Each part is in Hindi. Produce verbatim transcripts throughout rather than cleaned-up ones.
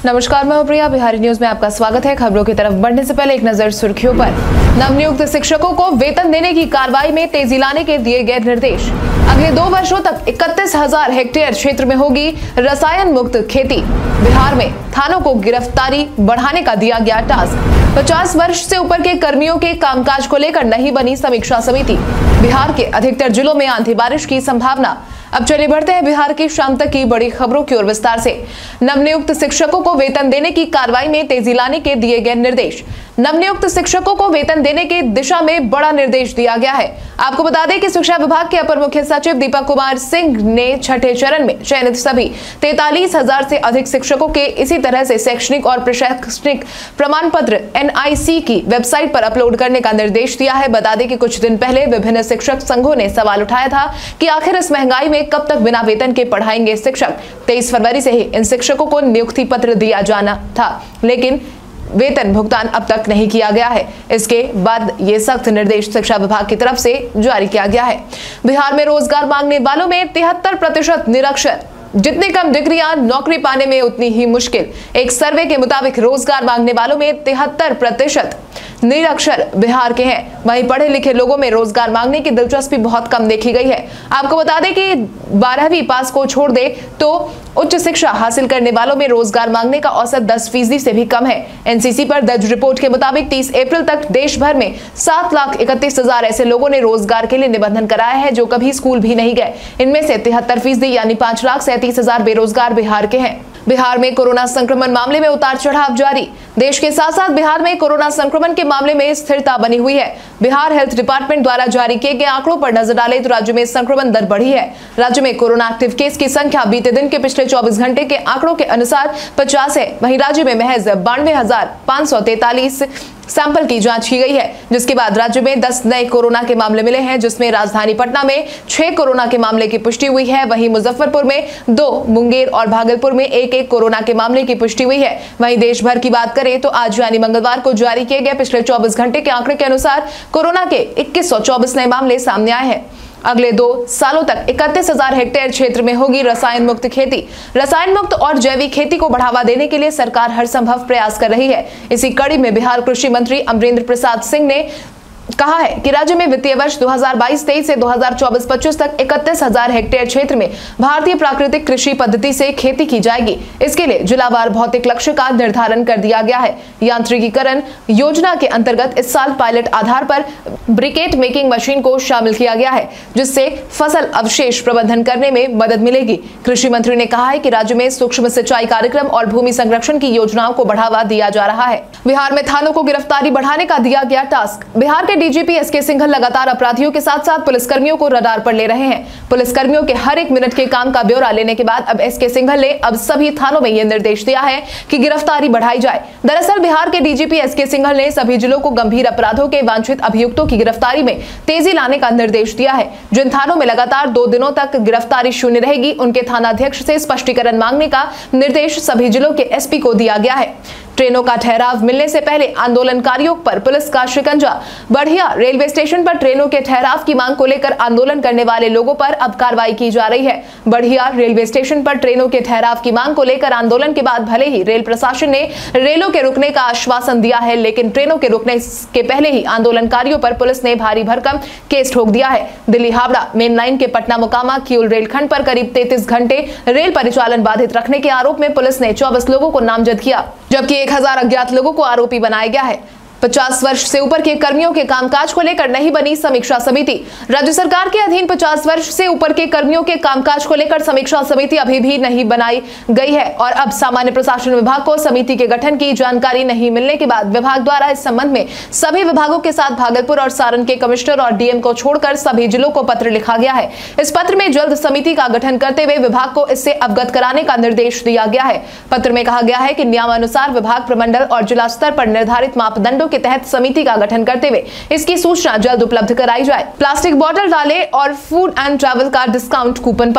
नमस्कार, मैं प्रिया। बिहारी न्यूज में आपका स्वागत है। खबरों की तरफ बढ़ने से पहले एक नजर सुर्खियों पर। नवनियुक्त शिक्षकों को वेतन देने की कार्रवाई में तेजी लाने के दिए गए निर्देश। अगले दो वर्षों तक इकतीस हजार हेक्टेयर क्षेत्र में होगी रसायन मुक्त खेती। बिहार में थानों को गिरफ्तारी बढ़ाने का दिया गया टास्क। पचास वर्ष से ऊपर के कर्मियों के कामकाज को लेकर नहीं बनी समीक्षा समिति। बिहार के अधिकतर जिलों में आंधी बारिश की संभावना। अब चलिए बढ़ते हैं बिहार की शाम तक की बड़ी खबरों की ओर विस्तार से। नवनियुक्त शिक्षकों को वेतन देने की कार्रवाई में तेजी लाने के दिए गए निर्देश। नवनियुक्त शिक्षकों को वेतन देने की दिशा में बड़ा निर्देश दिया गया है। आपको बता दें कि शिक्षा विभाग के अपर मुख्य सचिव दीपक कुमार सिंह ने छठे चरण में चयनित सभी तैंतालीस हजार से अधिक शिक्षकों के इसी तरह से शैक्षणिक और प्रशासनिक प्रमाण पत्र एन आई सी की वेबसाइट पर अपलोड करने का निर्देश दिया है। बता दें कि कुछ दिन पहले विभिन्न शिक्षक संघों ने सवाल उठाया था कि आखिर इस महंगाई में कब तक बिना वेतन के पढ़ाएंगे शिक्षक। तेईस फरवरी से ही इन शिक्षकों को नियुक्ति पत्र दिया जाना था, लेकिन वेतन भुगतान अब तक नहीं किया गया है। इसके बाद ये सख्त निर्देश शिक्षा विभाग की तरफ से जारी किया गया है। बिहार में रोजगार मांगने वालों में तिहत्तर प्रतिशत निरक्षर। जितनी कम डिग्रियां नौकरी पाने में उतनी ही मुश्किल। एक सर्वे के मुताबिक रोजगार मांगने वालों में तिहत्तर प्रतिशत निरक्षर बिहार के हैं। वहीं पढ़े लिखे लोगों में रोजगार मांगने की दिलचस्पी बहुत कम देखी गई है। आपको बता दें कि बारहवीं पास को छोड़ दे तो उच्च शिक्षा हासिल करने वालों में रोजगार मांगने का औसत दस फीसदी से भी कम है। एन सी सी पर दर्ज रिपोर्ट के मुताबिक तीस अप्रैल तक देश भर में सात लाख इकतीस हजार ऐसे लोगों ने रोजगार के लिए निबंधन कराया है जो कभी स्कूल भी नहीं गए। इनमें से तिहत्तर फीसदी यानी पांच लाख सैंतीस हजार बेरोजगार बिहार के हैं। बिहार में कोरोना संक्रमण मामले में उतार चढ़ाव जारी। देश के साथ साथ बिहार में कोरोना संक्रमण के मामले में स्थिरता बनी हुई है। बिहार हेल्थ डिपार्टमेंट द्वारा जारी किए गए आंकड़ों पर नजर डालें तो राज्य में संक्रमण दर बढ़ी है। राज्य में कोरोना एक्टिव केस की संख्या बीते दिन के पिछले चौबीस घंटे के आंकड़ों के अनुसार पचास है। वहीं राज्य में महज बानवे हजार पांच सौ तैतालीस सैंपल की जांच की गई है, जिसके बाद राज्य में दस नए कोरोना के मामले मिले हैं, जिसमें राजधानी पटना में छह कोरोना के मामले की पुष्टि हुई है। वहीं मुजफ्फरपुर में दो, मुंगेर और भागलपुर में एक एक कोरोना के मामले की पुष्टि हुई है। वहीं देश भर की बात करें तो आज यानी मंगलवार को जारी किए गए पिछले चौबीस घंटे के आंकड़े के अनुसार कोरोना के इक्कीस सौ चौबीस नए मामले सामने आए हैं। अगले दो सालों तक इकतीस हजार हेक्टेयर क्षेत्र में होगी रसायन मुक्त खेती। रसायन मुक्त और जैविक खेती को बढ़ावा देने के लिए सरकार हर संभव प्रयास कर रही है। इसी कड़ी में बिहार कृषि मंत्री अमरेंद्र प्रसाद सिंह ने कहा है कि राज्य में वित्तीय वर्ष दो हज़ार बाईस तेईस से दो हज़ार चौबीस पच्चीस तक इकतीस हजार हेक्टेयर क्षेत्र में भारतीय प्राकृतिक कृषि पद्धति से खेती की जाएगी। इसके लिए जिलावार भौतिक लक्ष्य का निर्धारण कर दिया गया है। यांत्रिकीकरण योजना के अंतर्गत इस साल पायलट आधार पर ब्रिकेट मेकिंग मशीन को शामिल किया गया है, जिससे फसल अवशेष प्रबंधन करने में मदद मिलेगी। कृषि मंत्री ने कहा है कि राज्य में सूक्ष्म सिंचाई कार्यक्रम और भूमि संरक्षण की योजनाओं को बढ़ावा दिया जा रहा है। बिहार में थानों को गिरफ्तारी बढ़ाने का दिया गया टास्क। बिहार के डीजीपी एस के सिंघल लगातार अपराधियों के साथ साथ पुलिसकर्मियों को रडार पर ले रहे हैं। पुलिसकर्मियों के हर एक मिनट के काम का ब्यौरा लेने के बाद अब एस के सिंघल ने अब सभी थानों में यह निर्देश दिया है कि गिरफ्तारी बढ़ाई जाए। दरअसल बिहार के डीजीपी एस के सिंघल ने सभी जिलों को गंभीर अपराधों के वांछित अभियुक्तों की गिरफ्तारी में तेजी लाने का निर्देश दिया है। जिन थानों में लगातार दो दिनों तक गिरफ्तारी शून्य रहेगी, उनके थानाध्यक्ष से स्पष्टीकरण मांगने का निर्देश सभी जिलों के एस पी को दिया गया है। ट्रेनों का ठहराव मिलने से पहले आंदोलनकारियों पर पुलिस का शिकंजा। बढ़िया रेलवे स्टेशन पर ट्रेनों के ठहराव की मांग को लेकर आंदोलन करने वाले लोगों पर अब कार्रवाई की जा रही है। बढ़िया रेलवे स्टेशन पर ट्रेनों के ठहराव की मांग को लेकर आंदोलन के बाद भले ही रेल प्रशासन ने रेलों के रुकने का आश्वासन दिया है, लेकिन ट्रेनों के रुकने के पहले ही आंदोलनकारियों पर पुलिस ने भारी भरकम केस ठोक दिया है। दिल्ली हावड़ा मेन लाइन के पटना मोकामा किउल रेलखंड पर करीब तैंतीस घंटे रेल परिचालन बाधित रखने के आरोप में पुलिस ने चौबीस लोगों को नामजद किया, जबकि एक हजार अज्ञात लोगों को आरोपी बनाया गया है। पचास वर्ष से ऊपर के कर्मियों के कामकाज को लेकर नहीं बनी समीक्षा समिति। राज्य सरकार के अधीन पचास वर्ष से ऊपर के कर्मियों के कामकाज को लेकर समीक्षा समिति अभी भी नहीं बनाई गई है और अब सामान्य प्रशासन विभाग को समिति के गठन की जानकारी नहीं मिलने के बाद विभाग द्वारा इस संबंध में सभी विभागों के साथ भागलपुर और सारण के कमिश्नर और डीएम को छोड़कर सभी जिलों को पत्र लिखा गया है। इस पत्र में जल्द समिति का गठन करते हुए विभाग को इससे अवगत कराने का निर्देश दिया गया है। पत्र में कहा गया है कि नियमानुसार विभाग प्रमंडल और जिला स्तर पर निर्धारित मापदंडों के तहत समिति का गठन करते हुए इसकी सूचना जल्द उपलब्ध कराई जाए। प्लास्टिक बोतल डालें और फूड एंड ट्रैवल का डिस्काउंट कूपन पाए।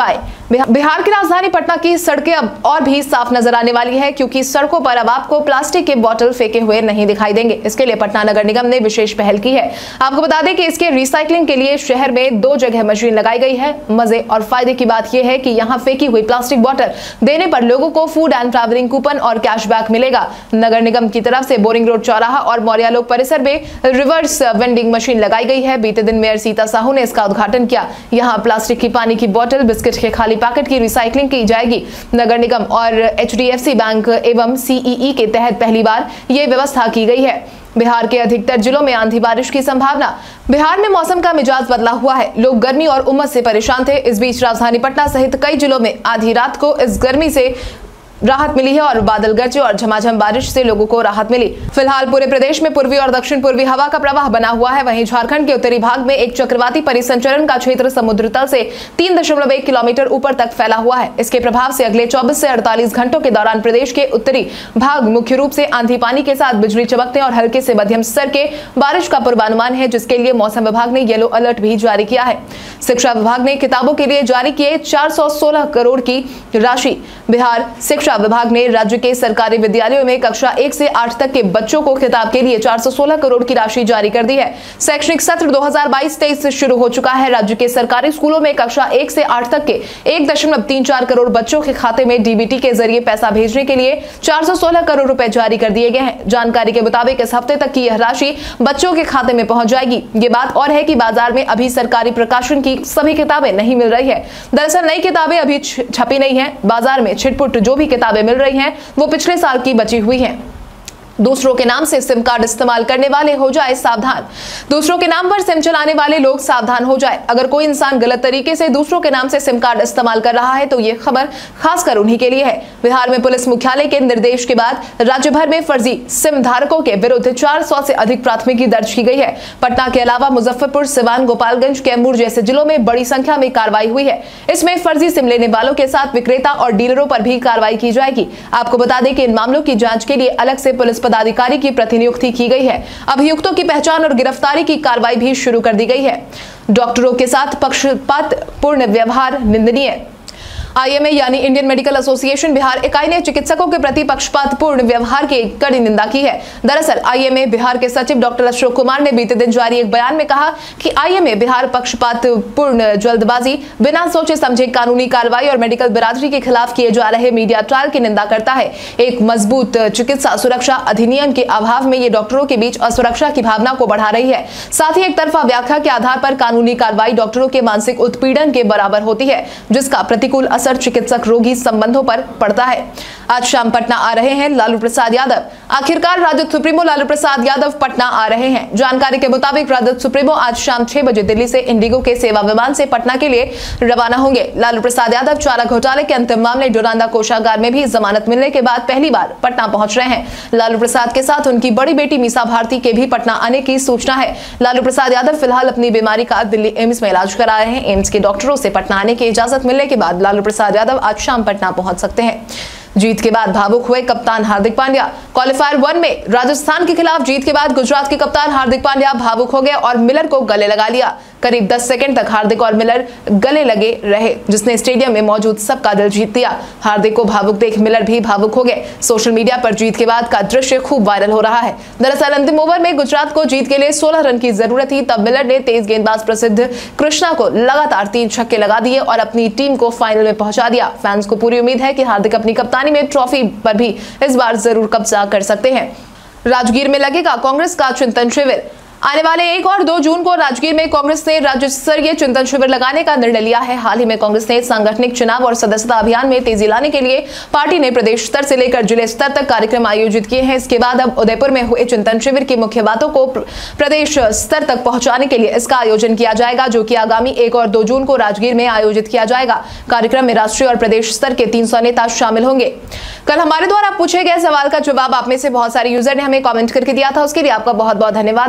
बिहार की राजधानी पटना की सड़कें अब और भी साफ नजर आने वाली है, क्योंकि सड़कों पर अब आपको प्लास्टिक के बोतल फेंके हुए नहीं दिखाई देंगे। इसके लिए पटना नगर निगम ने विशेष पहल की है। आपको बता दें कि इसके रिसाइकलिंग के लिए शहर में दो जगह मशीन लगाई गई है। मजे और फायदे की बात यह है कि यहाँ फेंकी हुई प्लास्टिक बोतल देने पर लोगों को फूड एंड ट्रैवलिंग कूपन और कैशबैक मिलेगा। नगर निगम की तरफ से बोरिंग रोड चौराहा और मौर्यालोक परिसर में रिवर्स वेंडिंग मशीन लगाई गई है। बीते दिन मेयर सीता साहू ने इसका उद्घाटन किया। यहाँ प्लास्टिक की पानी की बोतल, बिस्किट के खाली पैकेट की रिसाइकलिंग की जाएगी। नगर निगम और H D F C bank एवं सी ई ई के तहत पहली बार ये व्यवस्था की गई है। बिहार के अधिकतर जिलों में आंधी बारिश की संभावना। बिहार में मौसम का मिजाज बदला हुआ है। लोग गर्मी और उमस से परेशान थे। इस बीच राजधानी पटना सहित कई जिलों में आधी रात को इस गर्मी से राहत मिली है और बादल गरजे और झमाझम बारिश से लोगों को राहत मिली। फिलहाल पूरे प्रदेश में पूर्वी और दक्षिण पूर्वी हवा का प्रवाह बना हुआ है। वहीं झारखंड के उत्तरी भाग में एक चक्रवाती परिसंचरण का क्षेत्र समुद्र तल से तीन दशमलव एक किलोमीटर ऊपर तक फैला हुआ है। इसके प्रभाव से अगले चौबीस से अड़तालीस घंटों के दौरान प्रदेश के उत्तरी भाग मुख्य रूप से आंधी पानी के साथ बिजली चमकने और हल्के से मध्यम स्तर के बारिश का पूर्वानुमान है, जिसके लिए मौसम विभाग ने येलो अलर्ट भी जारी किया है। शिक्षा विभाग ने किताबों के लिए जारी किए चार सौ सोलह करोड़ की राशि। बिहार शिक्षा विभाग ने राज्य के सरकारी विद्यालयों में कक्षा एक से आठ तक के बच्चों को किताब के लिए चार सौ सोलह करोड़ की राशि जारी कर दी है। शैक्षणिक सत्र दो हज़ार बाईस तेईस से शुरू हो चुका है। राज्य के सरकारी स्कूलों में कक्षा एक से आठ तक के एक दशमलव तीन चार करोड़ बच्चों के खाते में डी बी टी के जरिए पैसा भेजने के लिए चार सौ सोलह करोड़ रुपए जारी कर दिए गए हैं। जानकारी के मुताबिक इस हफ्ते तक की यह राशि बच्चों के खाते में पहुंच जाएगी। ये बात और है कि बाजार में अभी सरकारी प्रकाशन की सभी किताबें नहीं मिल रही है। दरअसल नई किताबें अभी छपी नहीं है। बाजार में छिटपुट जो भी किताबें मिल रही हैं वो पिछले साल की बची हुई हैं। दूसरों के नाम से सिम कार्ड इस्तेमाल करने वाले हो जाए सावधान। दूसरों के नाम पर सिम चलाने वाले लोग सावधान हो जाए। अगर कोई इंसान गलत तरीके से दूसरों के नाम से सिम कार्ड इस्तेमाल कर रहा है तो ये खबर खासकर उन्हीं के लिए है। बिहार में पुलिस मुख्यालय के निर्देश के बाद राज्य भर में फर्जी सिम धारकों के विरुद्ध चार सौ से अधिक प्राथमिकी दर्ज की गई है। पटना के अलावा मुजफ्फरपुर, सिवान, गोपालगंज, कैमूर जैसे जिलों में बड़ी संख्या में कार्रवाई हुई है। इसमें फर्जी सिम लेने वालों के साथ विक्रेता और डीलरों पर भी कार्रवाई की जाएगी। आपको बता दें कि इन मामलों की जांच के लिए अलग से पुलिस पदाधिकारी की प्रतिनियुक्ति की गई है। अभियुक्तों की पहचान और गिरफ्तारी की कार्रवाई भी शुरू कर दी गई है। डॉक्टरों के साथ पक्षपातपूर्ण व्यवहार निंदनीय। आई एम ए यानी इंडियन मेडिकल एसोसिएशन बिहार इकाई ने चिकित्सकों के प्रति पक्षपातपूर्ण व्यवहार की कड़ी निंदा की है। दरअसल आई एम ए बिहार के सचिव डॉक्टर अशोक कुमार ने बीते दिन जारी एक बयान में कहा कि आई एम ए बिहार पक्षपातपूर्ण, जल्दबाजी, बिना सोचे समझे कानूनी कार्रवाई और मेडिकल बिरादरी के खिलाफ किए जा रहे मीडिया ट्रायल की निंदा करता है। एक मजबूत चिकित्सा सुरक्षा अधिनियम के अभाव में ये डॉक्टरों के बीच असुरक्षा की भावना को बढ़ा रही है। साथ ही एक तरफा व्याख्या के आधार पर कानूनी कार्रवाई डॉक्टरों के मानसिक उत्पीड़न के बराबर होती है, जिसका प्रतिकूल असर चिकित्सक रोगी संबंधों पर पड़ता है। आज शाम पटना आ रहे हैं लालू प्रसाद यादव। आखिरकार राजद सुप्रीमो लालू प्रसाद यादव पटना आ रहे हैं। जानकारी के मुताबिक राजद सुप्रीमो आज शाम छह बजे दिल्ली से इंडिगो के सेवा विमान से पटना के लिए रवाना होंगे। लालू प्रसाद यादव चारा घोटाले के अंतिम मामले डोरांडा कोषागार में भी जमानत मिलने के बाद पहली बार पटना पहुंच रहे हैं। लालू प्रसाद के साथ उनकी बड़ी बेटी मीसा भारती के भी पटना आने की सूचना है। लालू प्रसाद यादव फिलहाल अपनी बीमारी का दिल्ली एम्स में इलाज करा रहे हैं। एम्स के डॉक्टरों से पटना आने की इजाजत मिलने के बाद लालू प्रसाद यादव आज शाम पटना पहुंच सकते हैं। जीत के बाद भावुक हुए कप्तान हार्दिक पांड्या। क्वालिफायर वन में राजस्थान के खिलाफ जीत के बाद गुजरात के कप्तान हार्दिक पांड्या भावुक हो गए और मिलर को गले लगा लिया। करीब दस सेकंड तक हार्दिक और मिलर गले लगे रहे, जिसने स्टेडियम में मौजूद सबका दिल जीत लिया। हार्दिक को भावुक देख मिलर भी भावुक हो गए। सोशल मीडिया पर जीत के बाद का दृश्य खूब वायरल हो रहा है। दरअसल अंतिम ओवर में गुजरात को जीत के लिए सोलह रन की जरूरत थी, तब मिलर ने तेज गेंदबाज प्रसिद्ध कृष्णा को लगातार तीन छक्के लगा दिए और अपनी टीम को फाइनल में पहुंचा दिया। फैंस को पूरी उम्मीद है कि हार्दिक अपनी कप्तानी में ट्रॉफी पर भी इस बार जरूर कब्जा कर सकते हैं। राजगीर में लगेगा कांग्रेस का चिंतन शिविर। आने वाले एक और दो जून को राजगीर में कांग्रेस ने राज्य स्तरीय चिंतन शिविर लगाने का निर्णय लिया है। हाल ही में कांग्रेस ने सांगठनिक चुनाव और सदस्यता अभियान में तेजी लाने के लिए पार्टी ने प्रदेश स्तर से लेकर जिले स्तर तक कार्यक्रम आयोजित किए हैं। इसके बाद अब उदयपुर में हुए चिंतन शिविर की मुख्य बातों को प्रदेश स्तर तक पहुंचाने के लिए इसका आयोजन किया जाएगा, जो कि आगामी एक और दो जून को राजगीर में आयोजित किया जाएगा। कार्यक्रम में राष्ट्रीय और प्रदेश स्तर के तीन सौ नेता शामिल होंगे। कल हमारे द्वारा पूछे गए सवाल का जवाब आप में से बहुत सारे यूजर ने हमें कॉमेंट करके दिया था, उसके लिए आपका बहुत बहुत धन्यवाद। आप में से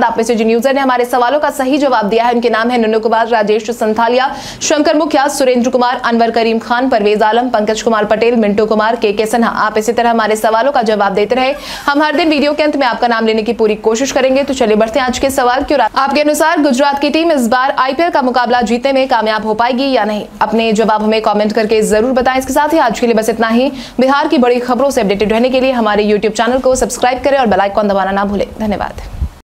जिन यूजर ने हमारे सवालों का सही जवाब दिया है उनके नाम है नुन्नू कुमार, राजेश संथालिया, शंकर मुखिया, सुरेंद्र कुमार, अनवर करीम खान, परवेज आलम, पंकज कुमार पटेल, मिंटू कुमार, के के सिन्हा। आप इसी तरह हमारे सवालों का जवाब देते रहे। हम हर दिन वीडियो के अंत में आपका नाम लेने की पूरी कोशिश करेंगे। तो चलिए बढ़ते हैं आज के सवाल की ओर। आपके अनुसार गुजरात की टीम इस बार आईपीएल का मुकाबला जीतने में कामयाब हो पाएगी या नहीं? अपने जवाब हमें कमेंट करके जरूर बताएं। इसके साथ ही आज के लिए बस इतना ही। बिहार की बड़ी खबरों से अपडेटेड रहने के लिए हमारे यूट्यूब चैनल को सब्सक्राइब करें और बेल आइकन दबाना ना भूलें। धन्यवाद।